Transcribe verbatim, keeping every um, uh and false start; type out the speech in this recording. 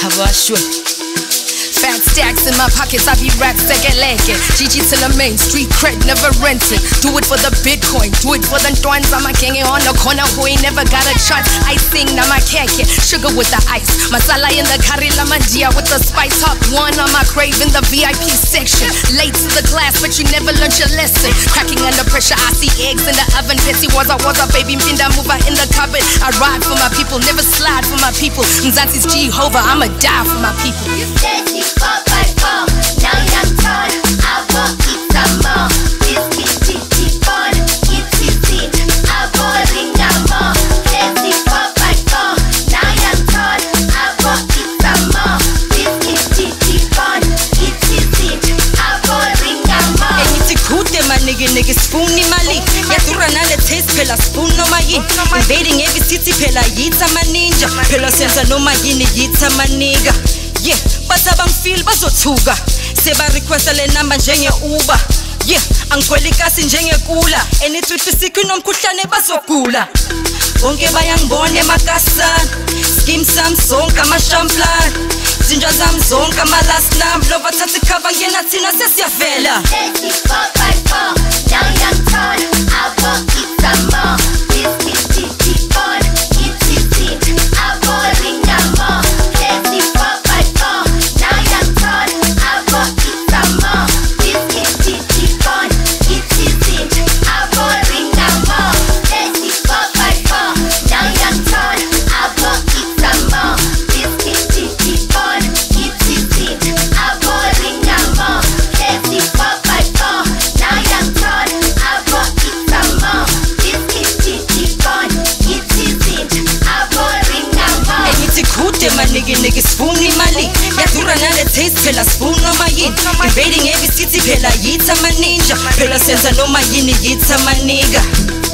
Abashwe. Fat stacks in my pockets, I be rap second legged. G G to the main, street cred, never rented. Do it for the Bitcoin, do it for the twins. I'm a king on the corner who ain't never got a chance. I sing, now my keke, sugar with the ice. Masala in the curry, lamandia with the spice. Top one on my crave in the V I P section. Late to the class, but you never learned your lesson. Cracking under pressure, I see eggs in the oven. Bessie was a was a baby, Mpinda mover in the cupboard. I ride for my people, never slide for my people. Mzansi's Jehovah, I'ma die for my people. You said you four by four, now you're tall. I won't eat some more. This kitty keep on, it is it. I won't ring no more. Let's see four by four, now you're tall. I won't eat some more. This kitty keep on, it is it. I won't ring no more. Enithi kude manike nike spoon imali. Yadura nale taste phela spoon noma yini. Invading every city phela yithi amaninja. Phela senza noma yini yithi amaniga. Yeah, basabang feel bazothuka. Seba request le number njenge Uber. Yeah, angikhwela ikasi njenge kula. Enithi isikho nomkhuhlane bazogula. Bonke bayangibona emakasana. Skim Samsung kama shamplan. Zinja zam zonke ama last number. Lova thatha cover yena thina sesiyavela. Let's see four by four, now you're tall. I won't eat some more. This kitty keep on, it is it. I won't ring no more. Let's see four by four, now you're tall. I won't eat some more. This kitty keep on, it is it. I won't ring no more. Let's see four by four, now you're tall. I won't eat some more. This kitty keep on, it is it. I won't ring no more. Let's see four by four, now you're tall. I won't eat some more. This kitty keep on, it is it. I won't ring no more. Enithi kude manike nike spoon imali. Yadura nale taste phela spoon noma yini. Invading every city phela yithi amaninja. Phela senza noma yini yithi amaniga.